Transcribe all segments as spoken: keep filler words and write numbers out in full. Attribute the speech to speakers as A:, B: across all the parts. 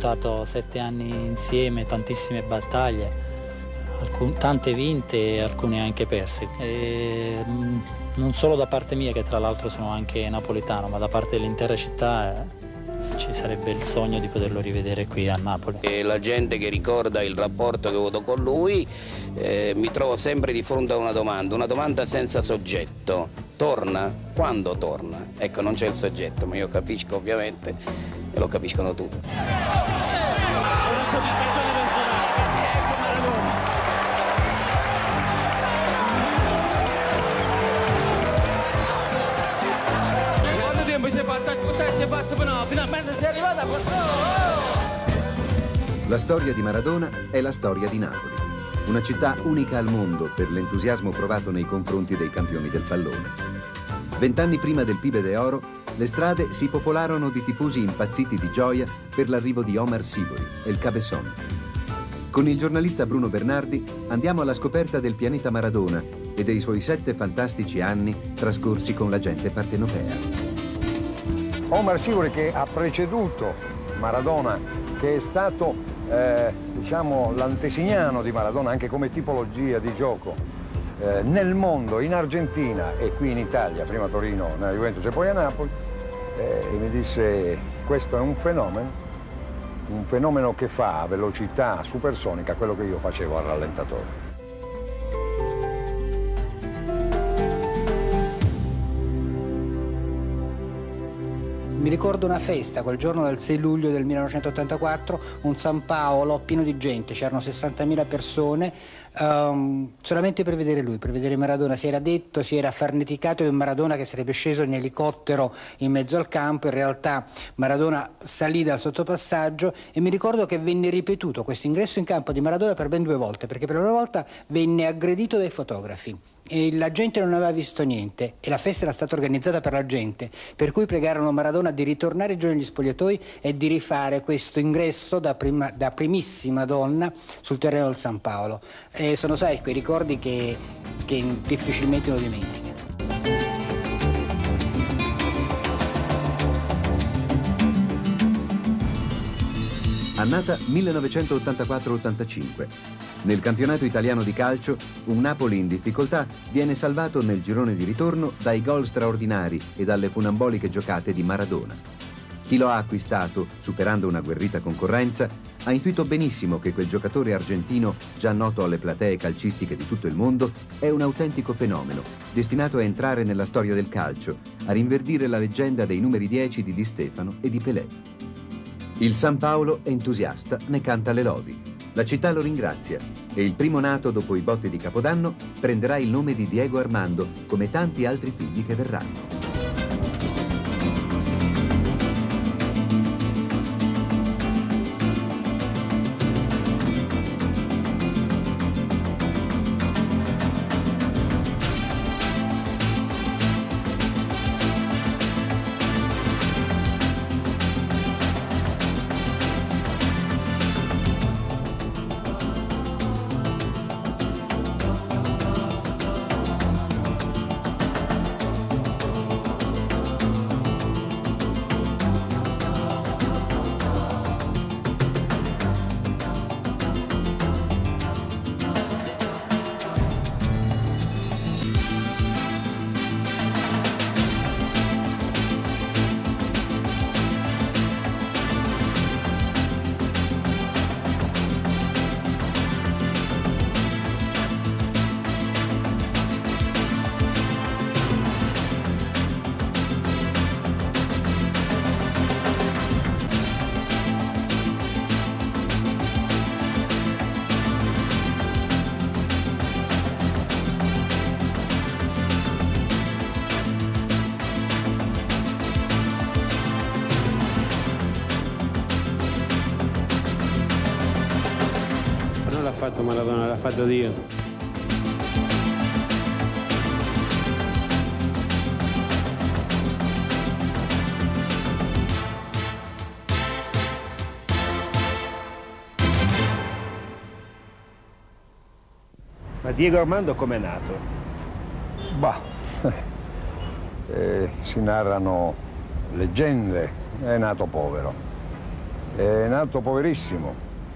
A: lottato sette anni insieme, tantissime battaglie, alcun, tante vinte e alcune anche perse. E, mh, non solo da parte mia, che tra l'altro sono anche napoletano, ma da parte dell'intera città eh, ci sarebbe il sogno di poterlo rivedere qui a Napoli.
B: E la gente che ricorda il rapporto che ho avuto con lui, eh, mi trovo sempre di fronte a una domanda, una domanda senza soggetto. Torna? Quando torna? Ecco, non c'è il soggetto, ma io capisco ovviamente e lo capiscono tutti.
C: La storia di Maradona è la storia di Napoli, una città unica al mondo per l'entusiasmo provato nei confronti dei campioni del pallone. Vent'anni prima del Pibe de Oro, le strade si popolarono di tifosi impazziti di gioia per l'arrivo di Omar Sivori e il Cabezón. Con il giornalista Bruno Bernardi andiamo alla scoperta del pianeta Maradona e dei suoi sette fantastici anni trascorsi con la gente partenopea.
D: Omar Sivori, che ha preceduto Maradona, che è stato eh, diciamo, l'antesignano di Maradona anche come tipologia di gioco eh, nel mondo, in Argentina e qui in Italia, prima a Torino, nella Juventus e poi a Napoli, eh, e mi disse: questo è un fenomeno, un fenomeno che fa a velocità supersonica quello che io facevo al rallentatore.
E: Mi ricordo una festa quel giorno del sei luglio del millenovecentottantaquattro, un San Paolo pieno di gente, c'erano sessantamila persone, um, solamente per vedere lui, per vedere Maradona. Si era detto, si era farneticato di un Maradona che sarebbe sceso in elicottero in mezzo al campo. In realtà Maradona salì dal sottopassaggio e mi ricordo che venne ripetuto questo ingresso in campo di Maradona per ben due volte, perché per la prima volta venne aggredito dai fotografi e la gente non aveva visto niente e la festa era stata organizzata per la gente, per cui pregarono Maradona di ritornare giù negli spogliatoi e di rifare questo ingresso da, prima, da primissima donna sul terreno del San Paolo. E sono, sai, quei ricordi che, che difficilmente lo dimentichi.
C: Annata millenovecentottantaquattro ottantacinque. Nel campionato italiano di calcio, un Napoli in difficoltà viene salvato nel girone di ritorno dai gol straordinari e dalle funamboliche giocate di Maradona. Chi lo ha acquistato, superando una agguerrita concorrenza, ha intuito benissimo che quel giocatore argentino, già noto alle platee calcistiche di tutto il mondo, è un autentico fenomeno, destinato a entrare nella storia del calcio, a rinverdire la leggenda dei numeri dieci di Di Stefano e di Pelé. Il San Paolo, entusiasta, ne canta le lodi. La città lo ringrazia e il primo nato dopo i botti di Capodanno prenderà il nome di Diego Armando, come tanti altri figli che verranno.
F: fatto Maradona, l'ha fatto Dio.
G: Ma Diego Armando com'è nato?
D: Bah, eh, si narrano leggende, è nato povero. è nato poverissimo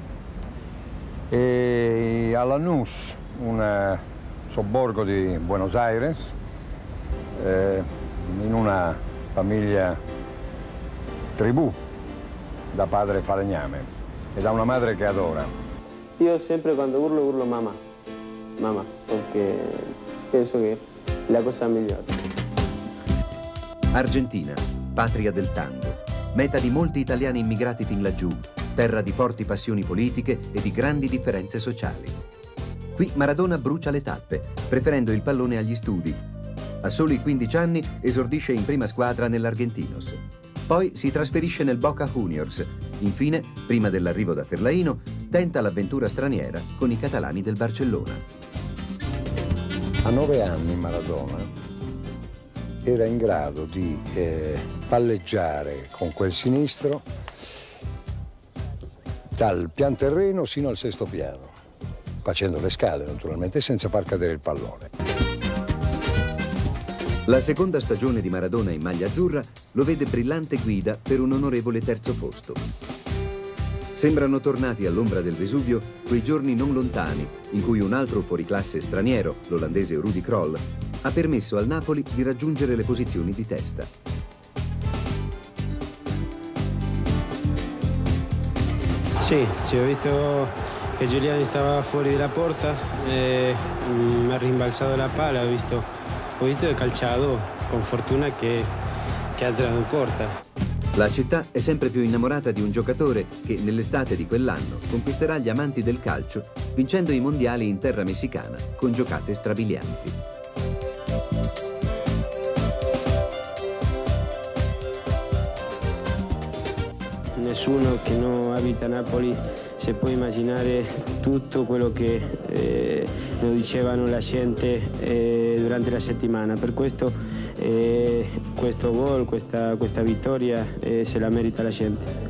D: e a Lanús, un sobborgo di Buenos Aires, eh, in una famiglia tribù, da padre falegname e da una madre che adora.
F: Io sempre quando urlo, urlo mamma, mamma, perché penso che è la cosa migliore.
C: Argentina, patria del tango, meta di molti italiani immigrati fin laggiù, terra di forti passioni politiche e di grandi differenze sociali. Qui Maradona brucia le tappe, preferendo il pallone agli studi. A soli quindici anni esordisce in prima squadra nell'Argentinos. Poi si trasferisce nel Boca Juniors. Infine, prima dell'arrivo da Ferlaino, tenta l'avventura straniera con i catalani del Barcellona.
D: A nove anni Maradona era in grado di eh, palleggiare con quel sinistro dal pian terreno sino al sesto piano, facendo le scale naturalmente senza far cadere il pallone.
C: La seconda stagione di Maradona in maglia azzurra lo vede brillante guida per un onorevole terzo posto. Sembrano tornati all'ombra del Vesuvio quei giorni non lontani in cui un altro fuoriclasse straniero, l'olandese Rudi Krol, ha permesso al Napoli di raggiungere le posizioni di testa.
F: Sì, sì, ho visto che Giuliani stava fuori dalla porta, e mi ha rimbalzato la palla, ho visto, ho visto il calciato con fortuna che, che ha entrato in porta.
C: La città è sempre più innamorata di un giocatore che nell'estate di quell'anno conquisterà gli amanti del calcio vincendo i mondiali in terra messicana con giocate strabilianti.
F: Nessuno che non abita a Napoli si può immaginare tutto quello che eh, lo dicevano la gente eh, durante la settimana. Per questo eh, questo gol, questa, questa vittoria eh, se la merita la gente.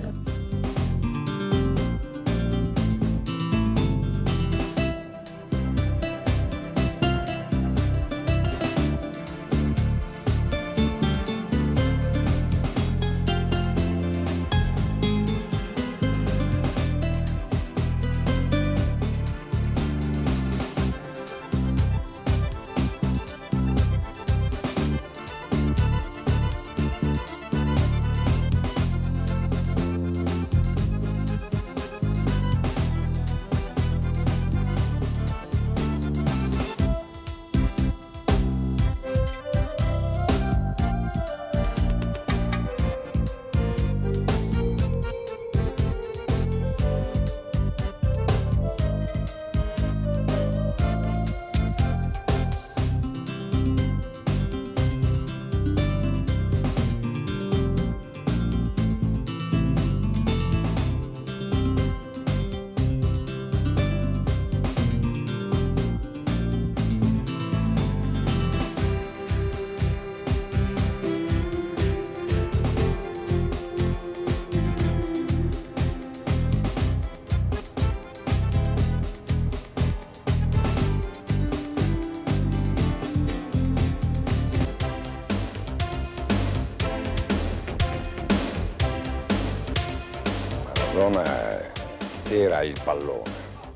D: Maradona era il pallone.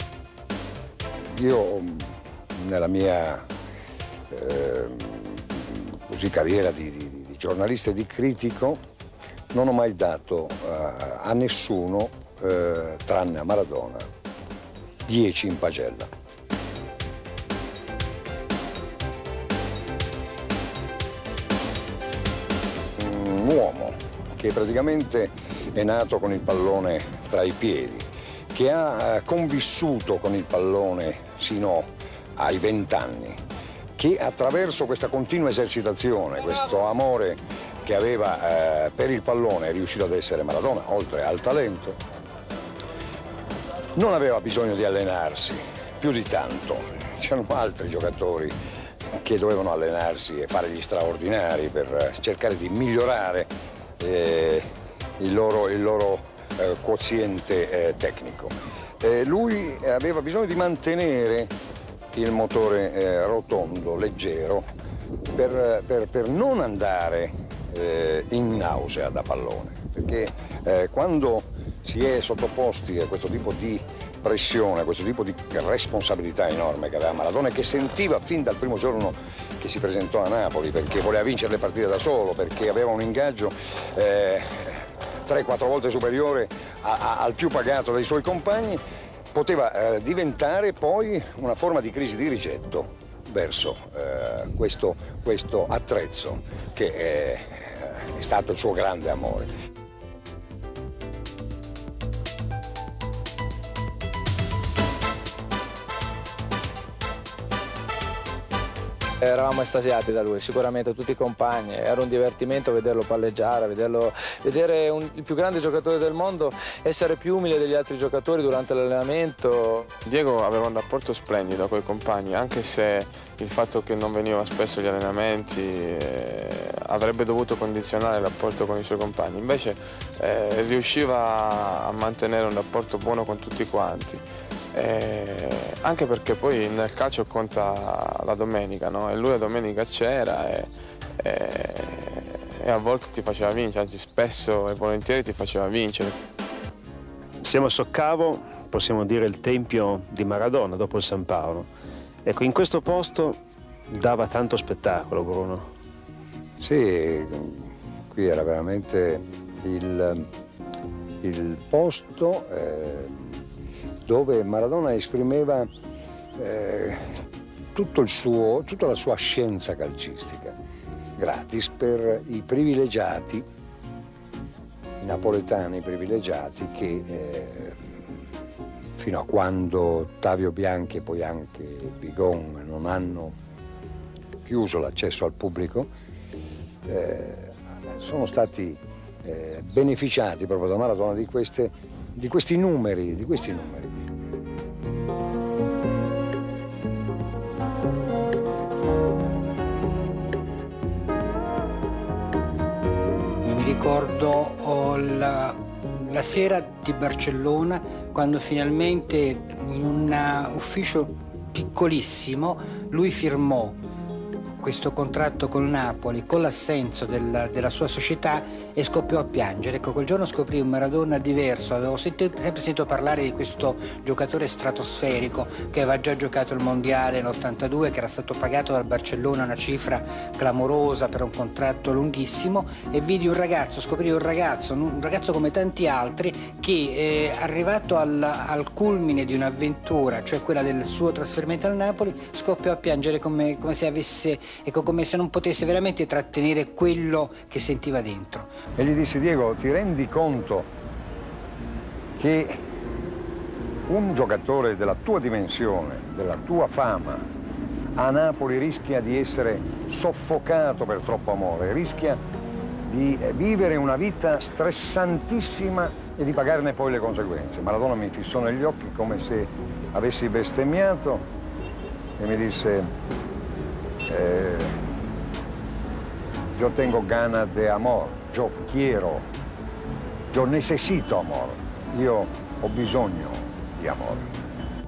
D: Io nella mia eh, così, carriera di, di, di giornalista e di critico non ho mai dato eh, a nessuno, eh, tranne a Maradona, dieci in pagella. Un uomo che praticamente è nato con il pallone tra i piedi, che ha convissuto con il pallone sino ai vent'anni, che attraverso questa continua esercitazione, questo amore che aveva eh, per il pallone, è riuscito ad essere Maradona, oltre al talento. Non aveva bisogno di allenarsi più di tanto. C'erano altri giocatori che dovevano allenarsi e fare gli straordinari per cercare di migliorare eh, il loro, il loro eh, quoziente eh, tecnico. Eh, lui aveva bisogno di mantenere il motore eh, rotondo, leggero, per, per, per non andare eh, in nausea da pallone, perché eh, quando si è sottoposti a questo tipo di pressione, a questo tipo di responsabilità enorme che aveva Maradona e che sentiva fin dal primo giorno che si presentò a Napoli, perché voleva vincere le partite da solo, perché aveva un ingaggio eh, tre quattro volte superiore a, a, al più pagato dai suoi compagni, poteva eh, diventare poi una forma di crisi di rigetto verso eh, questo, questo attrezzo che è, è stato il suo grande amore.
H: Eravamo estasiati da lui, sicuramente tutti i compagni, era un divertimento vederlo palleggiare, vederlo, vedere un, il più grande giocatore del mondo essere più umile degli altri giocatori durante l'allenamento.
I: Diego aveva un rapporto splendido con i compagni, anche se il fatto che non veniva spesso agli allenamenti eh, avrebbe dovuto condizionare il rapporto con i suoi compagni, invece eh, riusciva a mantenere un rapporto buono con tutti quanti. Eh, anche perché poi nel calcio conta la domenica, no? E lui la domenica c'era e, e, e a volte ti faceva vincere, anzi spesso e volentieri ti faceva vincere.
G: Siamo a Soccavo, possiamo dire il tempio di Maradona dopo il San Paolo. Ecco, in questo posto dava tanto spettacolo, Bruno.
D: Sì, qui era veramente il, il posto eh, dove Maradona esprimeva eh, tutto il suo, tutta la sua scienza calcistica, gratis per i privilegiati, i napoletani privilegiati che eh, fino a quando Ottavio Bianchi e poi anche Bigon non hanno chiuso l'accesso al pubblico, eh, sono stati eh, beneficiati proprio da Maradona di, queste, di questi numeri, di questi numeri.
E: Ricordo oh, la, la sera di Barcellona, quando finalmente in un ufficio piccolissimo lui firmò questo contratto col Napoli con l'assenso del, della sua società e scoppiò a piangere. Ecco, quel giorno scoprì un Maradona diverso. Avevo sentito, sempre sentito parlare di questo giocatore stratosferico che aveva già giocato il mondiale nell'ottantadue, che era stato pagato dal Barcellona una cifra clamorosa per un contratto lunghissimo, e vidi un ragazzo, scoprì un ragazzo, un ragazzo come tanti altri, che eh, arrivato al, al culmine di un'avventura, cioè quella del suo trasferimento al Napoli, scoppiò a piangere come, come se avesse, ecco, come se non potesse veramente trattenere quello che sentiva dentro.
D: E gli dissi: Diego, ti rendi conto che un giocatore della tua dimensione, della tua fama, a Napoli rischia di essere soffocato per troppo amore, rischia di vivere una vita stressantissima e di pagarne poi le conseguenze? Maradona mi fissò negli occhi come se avessi bestemmiato e mi disse: eh, yo tengo ganas de amor, yo quiero, yo necesito amor, io ho bisogno di amore.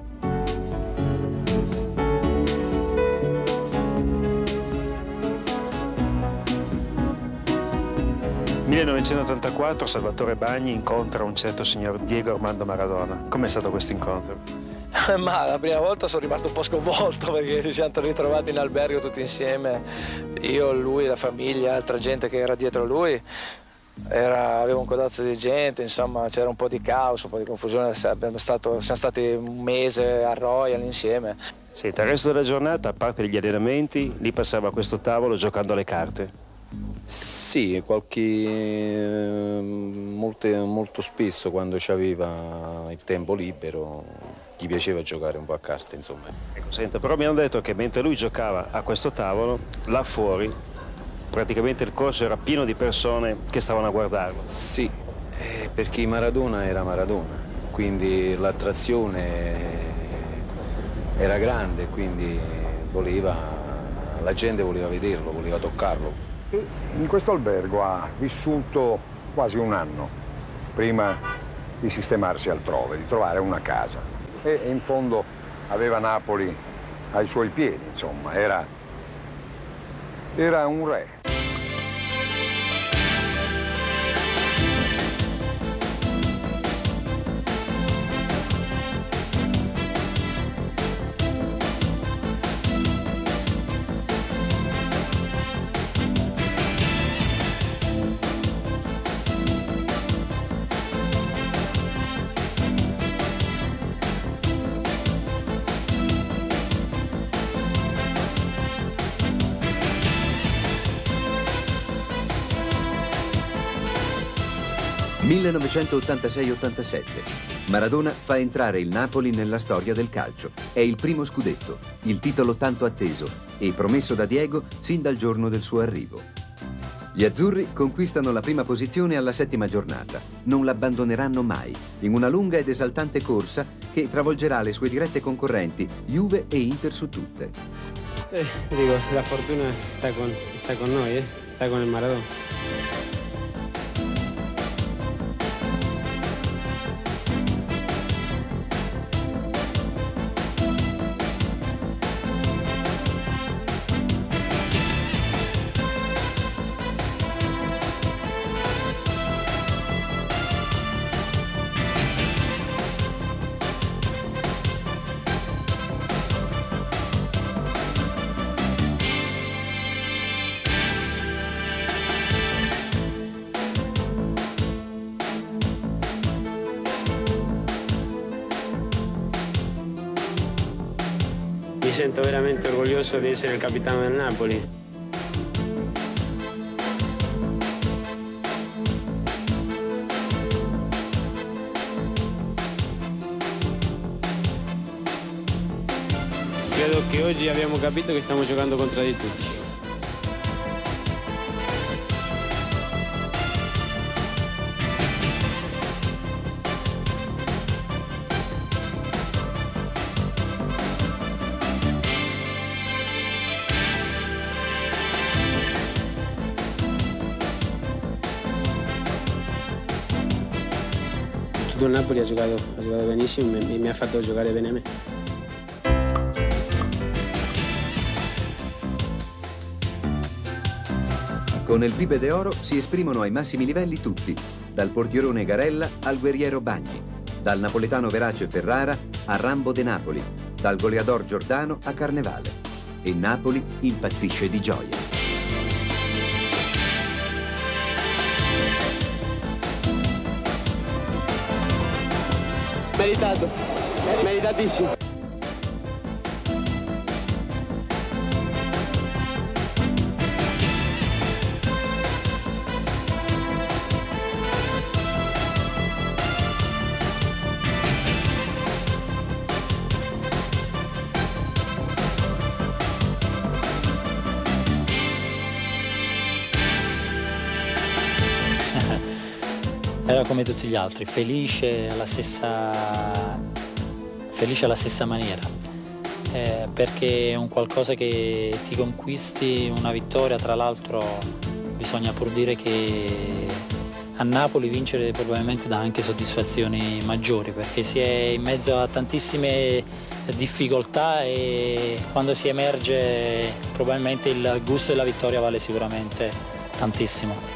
G: millenovecentottantaquattro Salvatore Bagni incontra un certo signor Diego Armando Maradona. Com'è stato questo incontro?
H: Ma la prima volta sono rimasto un po' sconvolto perché ci siamo ritrovati in albergo tutti insieme, io, lui, la famiglia, altra gente che era dietro lui. Era, aveva un codazzo di gente, insomma c'era un po' di caos, un po' di confusione. Abbiamo stato, siamo stati un mese a Royal insieme.
G: Senta, il resto della giornata, a parte gli allenamenti, lì passava a questo tavolo giocando alle carte.
J: Sì, qualche, molte, molto spesso quando aveva il tempo libero gli piaceva giocare un po' a carte, insomma.
G: Ecco, senta, però mi hanno detto che mentre lui giocava a questo tavolo, là fuori, praticamente il corso era pieno di persone che stavano a guardarlo.
J: Sì, eh, perché Maradona era Maradona, quindi l'attrazione era grande, quindi voleva, la gente voleva vederlo, voleva toccarlo.
D: E in questo albergo ha vissuto quasi un anno prima di sistemarsi altrove, di trovare una casa. E in fondo aveva Napoli ai suoi piedi, insomma, era, era un re.
C: millenovecentottantasei ottantasette. Maradona fa entrare il Napoli nella storia del calcio. È il primo scudetto, il titolo tanto atteso e promesso da Diego sin dal giorno del suo arrivo. Gli azzurri conquistano la prima posizione alla settima giornata. Non l'abbandoneranno mai, in una lunga ed esaltante corsa che travolgerà le sue dirette concorrenti, Juve e Inter su tutte.
F: Eh, dico, la fortuna sta con, sta con noi, eh? Sta con il Maradona. Mi sento veramente orgoglioso di essere il capitano del Napoli. Credo che oggi abbiamo capito che stiamo giocando contro di tutti. Tutto il Napoli ha giocato, ha giocato benissimo e mi ha fatto giocare bene a me.
C: Con il Pibe d'Oro si esprimono ai massimi livelli tutti, dal portierone Garella al guerriero Bagni, dal napoletano verace Ferrara a Rambo de Napoli, dal goleador Giordano a Carnevale. E Napoli impazzisce di gioia.
F: Meritato, meritatissimo.
A: Era come tutti gli altri, felice alla stessa, felice alla stessa maniera, eh, perché è un qualcosa che ti conquisti, una vittoria. Tra l'altro bisogna pur dire che a Napoli vincere probabilmente dà anche soddisfazioni maggiori, perché si è in mezzo a tantissime difficoltà e quando si emerge probabilmente il gusto della vittoria vale sicuramente tantissimo.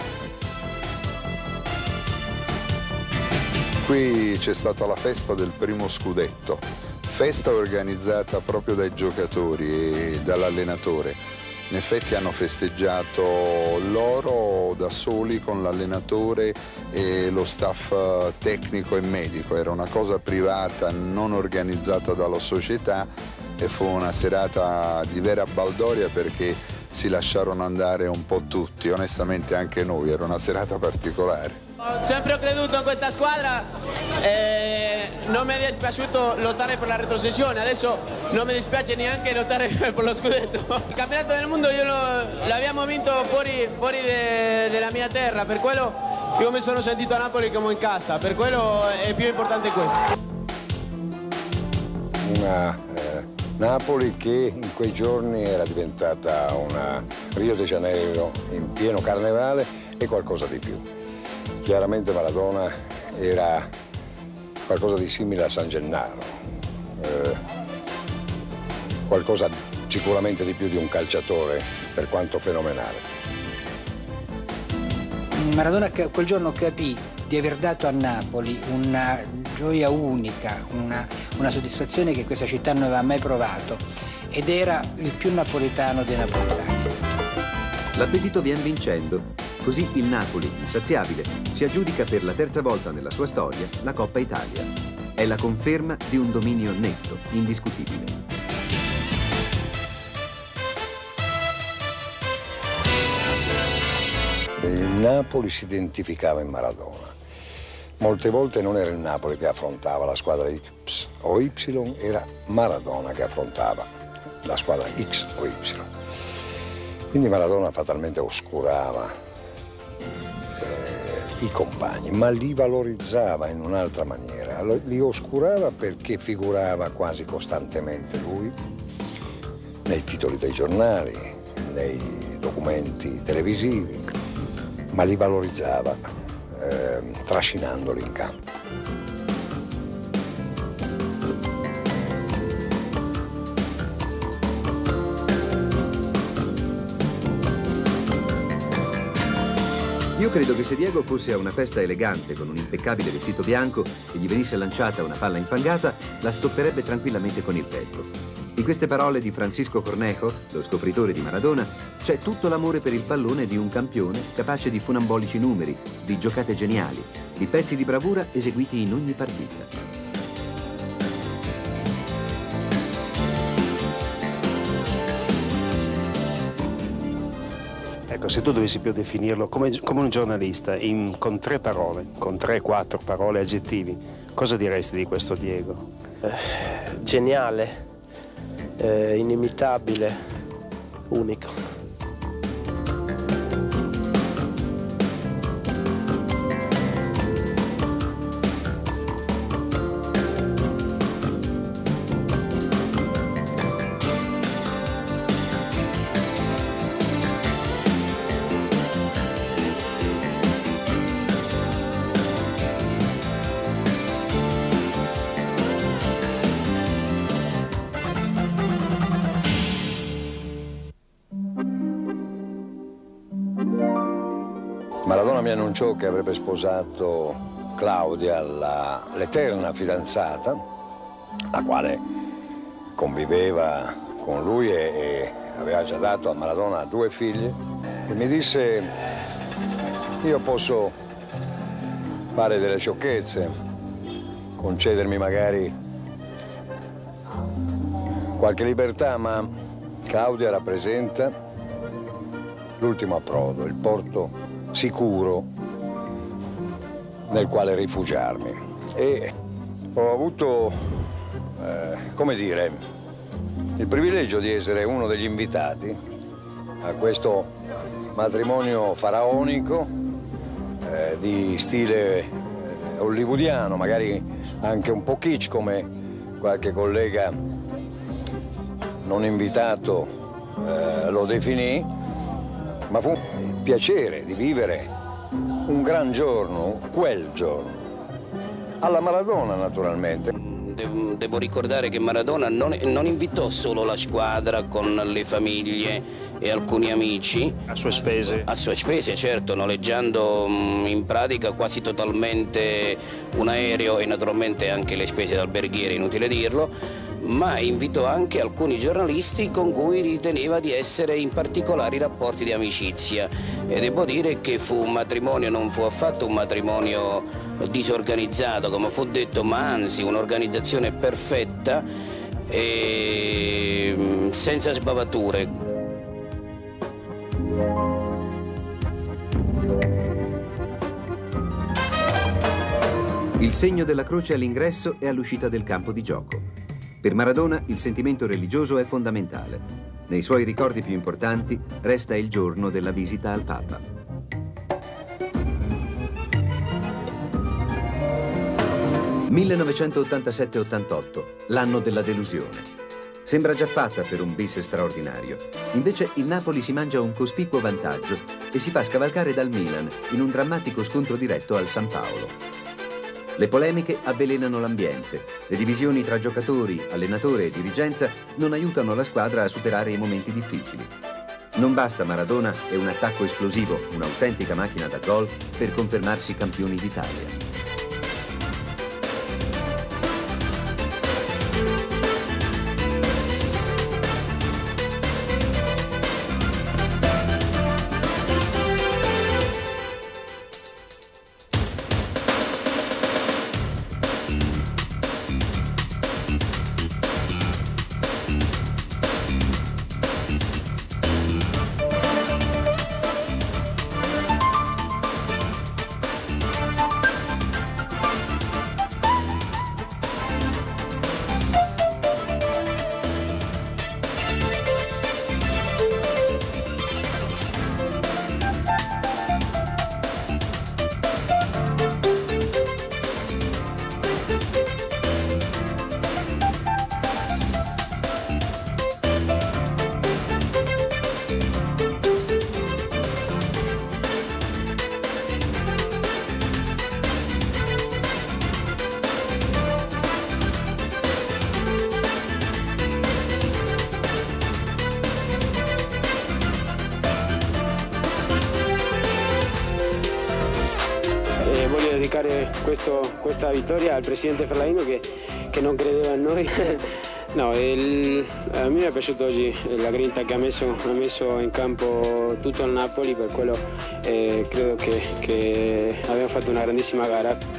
K: Qui c'è stata la festa del primo scudetto, festa organizzata proprio dai giocatori e dall'allenatore. In effetti hanno festeggiato loro da soli con l'allenatore e lo staff tecnico e medico. Era una cosa privata, non organizzata dalla società e fu una serata di vera baldoria perché si lasciarono andare un po' tutti, onestamente anche noi, era una serata particolare.
L: Ho sempre creduto in questa squadra e non mi è dispiaciuto lottare per la retrocessione, adesso non mi dispiace neanche lottare per lo scudetto. Il campionato del mondo io lo, l'abbiamo vinto fuori, fuori de, della mia terra, per quello io mi sono sentito a Napoli come in casa, per quello è più importante questo.
D: Una eh, Napoli che in quei giorni era diventata una Rio de Janeiro in pieno carnevale e qualcosa di più. Chiaramente Maradona era qualcosa di simile a San Gennaro, eh, qualcosa sicuramente di più di un calciatore, per quanto fenomenale.
E: Maradona quel giorno capì di aver dato a Napoli una gioia unica, una, una soddisfazione che questa città non aveva mai provato, ed era il più napoletano dei napoletani.
C: L'appetito vien vincendo. Così il Napoli, insaziabile, si aggiudica per la terza volta nella sua storia la Coppa Italia. È la conferma di un dominio netto, indiscutibile.
D: Il Napoli si identificava in Maradona. Molte volte non era il Napoli che affrontava la squadra X o Y, era Maradona che affrontava la squadra X o Y. Quindi Maradona fatalmente oscurava eh, i compagni, ma li valorizzava in un'altra maniera. Li oscurava perché figurava quasi costantemente lui nei titoli dei giornali, nei documenti televisivi, ma li valorizzava Eh, trascinandoli in campo.
C: Io credo che se Diego fosse a una festa elegante con un impeccabile vestito bianco e gli venisse lanciata una palla infangata, la stopperebbe tranquillamente con il petto. In queste parole di Francisco Cornejo, lo scopritore di Maradona, c'è tutto l'amore per il pallone di un campione capace di funambolici numeri, di giocate geniali, di pezzi di bravura eseguiti in ogni partita.
G: Ecco, se tu dovessi più definirlo come, come un giornalista, in, con tre parole, con tre, quattro parole aggettivi, cosa diresti di questo Diego?
M: Eh, geniale. Eh, inimitabile, unico.
D: Maradona mi annunciò che avrebbe sposato Claudia, l'eterna fidanzata, la quale conviveva con lui e, e aveva già dato a Maradona due figlie, e mi disse: io posso fare delle sciocchezze, concedermi magari qualche libertà, ma Claudia rappresenta l'ultimo approdo, il porto sicuro nel quale rifugiarmi. E ho avuto, eh, come dire, il privilegio di essere uno degli invitati a questo matrimonio faraonico eh, di stile eh, hollywoodiano, magari anche un po' kitsch, come qualche collega non invitato eh, lo definì, ma fu un piacere di vivere un gran giorno, quel giorno, alla Maradona naturalmente.
B: Devo, devo ricordare che Maradona non, non invitò solo la squadra con le famiglie e alcuni amici.
G: A sue spese?
B: A sue spese, certo, noleggiando mh, in pratica quasi totalmente un aereo e naturalmente anche le spese d'alberghiere, inutile dirlo, ma invitò anche alcuni giornalisti con cui riteneva di essere in particolari rapporti di amicizia. E devo dire che fu un matrimonio, non fu affatto un matrimonio disorganizzato, come fu detto, ma anzi un'organizzazione perfetta e senza sbavature.
C: Il segno della croce all'ingresso e all'uscita del campo di gioco. Per Maradona il sentimento religioso è fondamentale. Nei suoi ricordi più importanti resta il giorno della visita al Papa. millenovecentottantasette ottantotto, l'anno della delusione. Sembra già fatta per un bis straordinario. Invece il Napoli si mangia un cospicuo vantaggio e si fa scavalcare dal Milan in un drammatico scontro diretto al San Paolo. Le polemiche avvelenano l'ambiente. Le divisioni tra giocatori, allenatore e dirigenza non aiutano la squadra a superare i momenti difficili. Non basta Maradona e un attacco esplosivo, un'autentica macchina da gol, per confermarsi campioni d'Italia.
F: dedicare questo, questa vittoria al presidente Fellaino che, che non credeva in noi. No, il, a me mi è piaciuto oggi la grinta che ha messo, ha messo in campo tutto il Napoli, per quello eh, credo che, che abbiamo fatto una grandissima gara.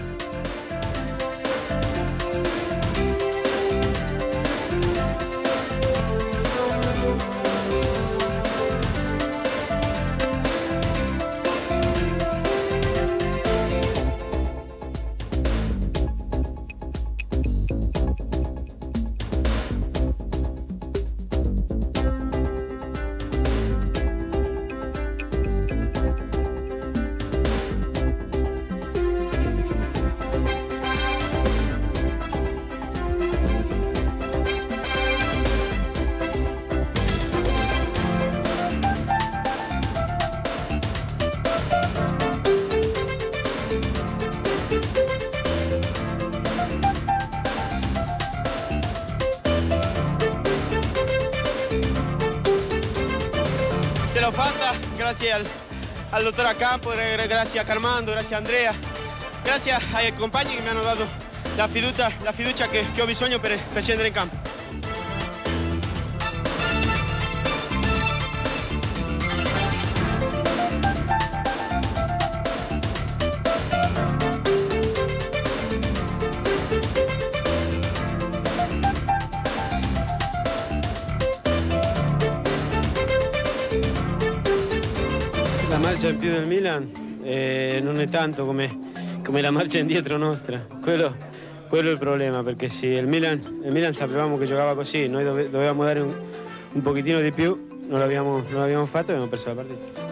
L: Ce l'ho fatta grazie al, al dottor Acampo, grazie a Carmando, grazie a Andrea, grazie ai compagni che mi hanno dato la fiducia, la fiducia che, che ho bisogno per, per scendere in campo.
F: La marcia in più del Milan eh, non è tanto come, come la marcia indietro nostra, quello, quello è il problema, perché sì, il Milan, il Milan sapevamo che giocava così, noi dove, dovevamo dare un, un pochettino di più, non l'abbiamo, non l'abbiamo fatto e abbiamo perso la partita.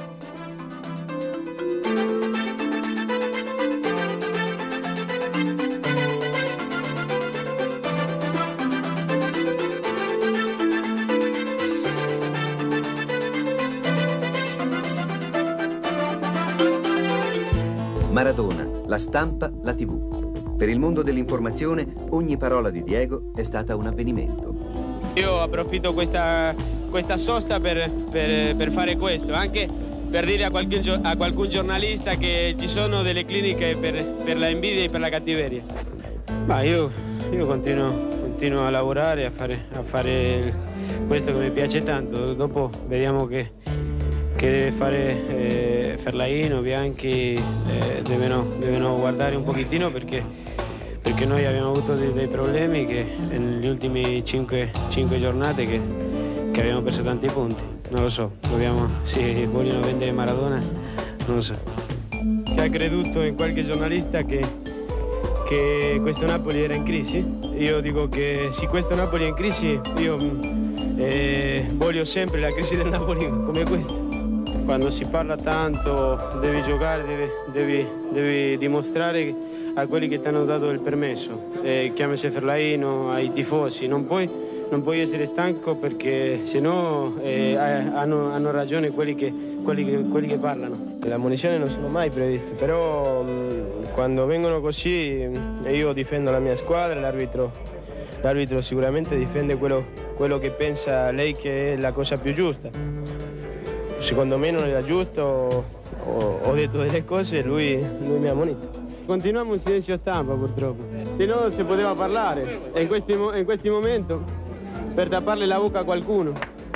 C: Maradona, la stampa, la tivù. Per il mondo dell'informazione, ogni parola di Diego è stata un avvenimento.
N: Io approfitto questa, questa sosta per, per, per fare questo, anche per dire a qualcun, a qualcun giornalista che ci sono delle cliniche per, per la invidia e per la cattiveria.
F: Ma io, io continuo, continuo a lavorare, a fare, a fare questo che mi piace tanto. Dopo vediamo che, che deve fare eh, Fellaino, Bianchi, eh, devono, devono guardare un pochettino perché, perché noi abbiamo avuto dei, dei problemi che negli ultimi cinque, cinque giornate che, che abbiamo perso tanti punti. Non lo so, dobbiamo, se vogliono vendere Maradona, non lo so. Che ha creduto in qualche giornalista che, che questo Napoli era in crisi. Io dico che se questo Napoli è in crisi, io eh, voglio sempre la crisi del Napoli come questa. Quando si parla tanto devi giocare, devi, devi, devi dimostrare a quelli che ti hanno dato il permesso, eh, chiamasi Fellaino, ai tifosi, non puoi, non puoi essere stanco perché sennò eh, hanno, hanno ragione quelli che, quelli, che, quelli che parlano.
M: Le ammonizioni non sono mai previste, però mh, quando vengono così io difendo la mia squadra, l'arbitro, l'arbitro sicuramente difende quello, quello che pensa lei che è la cosa più giusta. Secondo me non era giusto, ho, ho detto delle cose e lui, lui mi ha ammonito.
N: Continuiamo in silenzio stampa purtroppo, se no si poteva parlare in questi, in questi momenti per tapparle la bocca a qualcuno.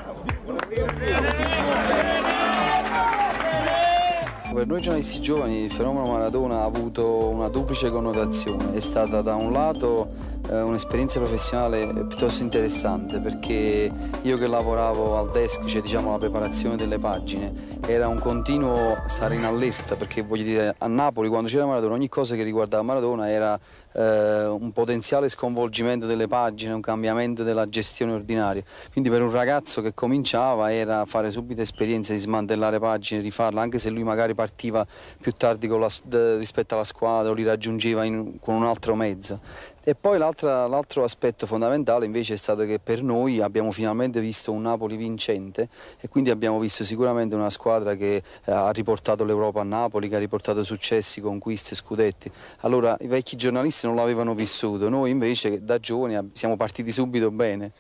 O: Per noi giornalisti giovani il fenomeno Maradona ha avuto una duplice connotazione. È stata da un lato eh, un'esperienza professionale piuttosto interessante, perché io che lavoravo al desk, cioè diciamo la preparazione delle pagine, era un continuo stare in allerta, perché voglio dire a Napoli quando c'era Maradona ogni cosa che riguardava Maradona era eh, un potenziale sconvolgimento delle pagine, un cambiamento della gestione ordinaria. Quindi per un ragazzo che cominciava era fare subito esperienza di smantellare pagine, rifarla, anche se lui magari partiva più tardi con la, rispetto alla squadra o li raggiungeva in, con un altro mezzo. E poi l'altro aspetto fondamentale invece è stato che per noi abbiamo finalmente visto un Napoli vincente e quindi abbiamo visto sicuramente una squadra che eh, ha riportato l'Europa a Napoli, che ha riportato successi, conquiste, scudetti. Allora i vecchi giornalisti non l'avevano vissuto, noi invece da giovani siamo partiti subito bene.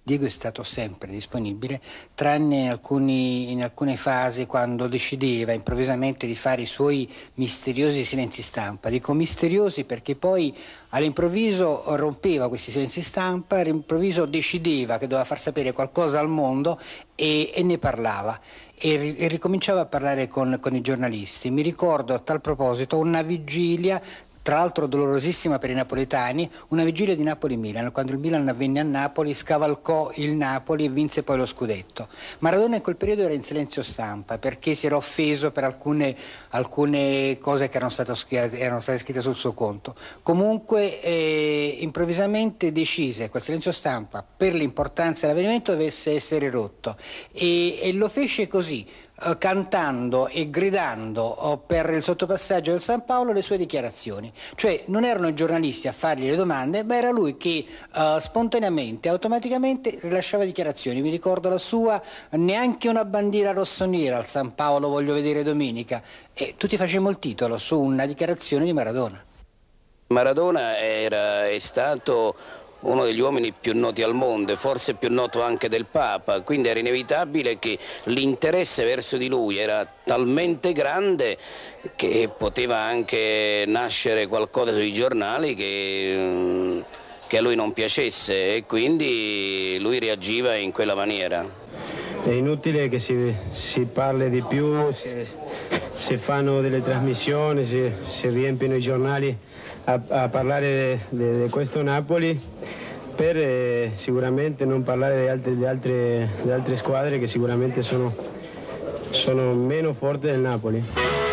E: Diego è stato sempre disponibile, tranne in, alcuni, in alcune fasi quando decideva improvvisamente di fare i suoi misteriosi silenzi stampa. Dico misteriosi perché poi all'improvviso rompeva questi silenzi stampa, all'improvviso decideva che doveva far sapere qualcosa al mondo e, e ne parlava. E, e ricominciava a parlare con, con i giornalisti. Mi ricordo a tal proposito una vigilia, tra l'altro dolorosissima per i napoletani, una vigilia di Napoli-Milan, quando il Milan venne a Napoli, scavalcò il Napoli e vinse poi lo scudetto. Maradona in quel periodo era in silenzio stampa perché si era offeso per alcune, alcune cose che erano state, erano state scritte sul suo conto. Comunque eh, improvvisamente decise che quel silenzio stampa, per l'importanza dell'avvenimento, dovesse essere rotto e, e lo fece così, eh, cantando e gridando oh, per il sottopassaggio del San Paolo le sue dichiarazioni. Cioè non erano i giornalisti a fargli le domande, ma era lui che uh, spontaneamente, automaticamente rilasciava dichiarazioni. Mi ricordo la sua, neanche una bandiera rossonera al San Paolo voglio vedere domenica, e tutti facemmo il titolo su una dichiarazione di Maradona.
B: Maradona era, è stato uno degli uomini più noti al mondo, forse più noto anche del Papa, quindi era inevitabile che l'interesse verso di lui era talmente grande che poteva anche nascere qualcosa sui giornali che, che a lui non piacesse e quindi lui reagiva in quella maniera.
F: È inutile che si, si parli di più, si, si fanno delle trasmissioni, si, si riempiono i giornali a, a parlare di questo Napoli per eh, sicuramente non parlare di altre, di, altre, di altre squadre che sicuramente sono, sono meno forti del Napoli.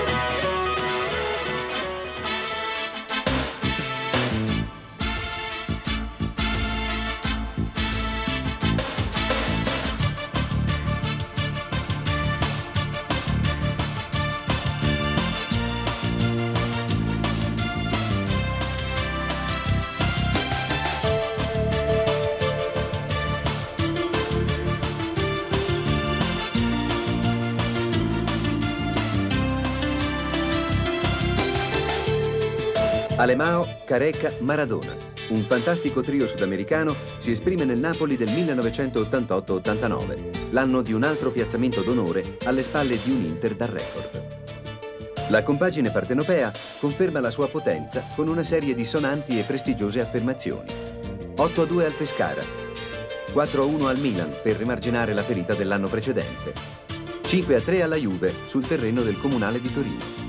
C: Alemão, Careca, Maradona. Un fantastico trio sudamericano si esprime nel Napoli del millenovecentottantotto ottantanove, l'anno di un altro piazzamento d'onore alle spalle di un Inter da record. La compagine partenopea conferma la sua potenza con una serie di sonanti e prestigiose affermazioni. otto a due al Pescara, quattro a uno al Milan per rimarginare la ferita dell'anno precedente, cinque a tre alla Juve sul terreno del Comunale di Torino.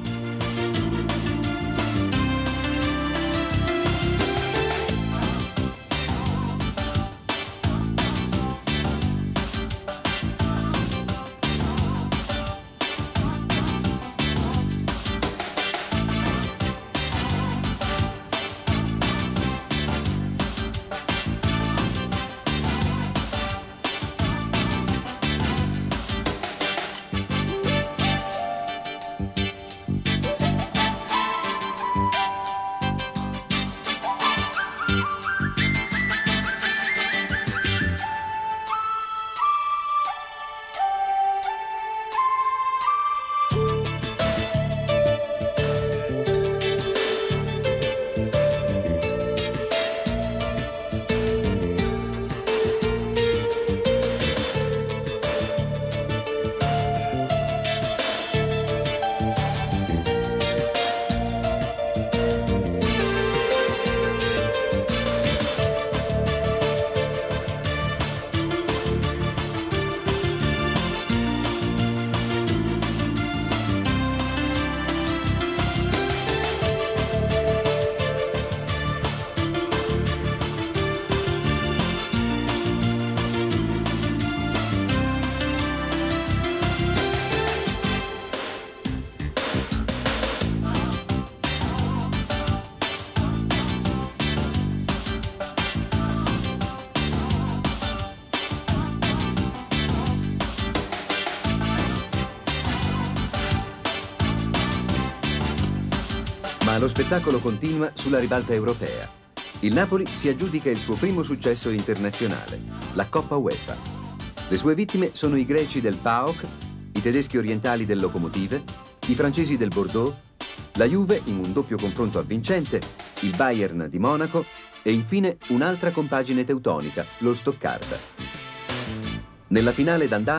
C: Ma lo spettacolo continua sulla ribalta europea. Il Napoli si aggiudica il suo primo successo internazionale, la Coppa UEFA. Le sue vittime sono i greci del P A O K, i tedeschi orientali del Lokomotive, i francesi del Bordeaux, la Juve in un doppio confronto avvincente, il Bayern di Monaco e infine un'altra compagine teutonica, lo Stoccarda. Nella finale d'andata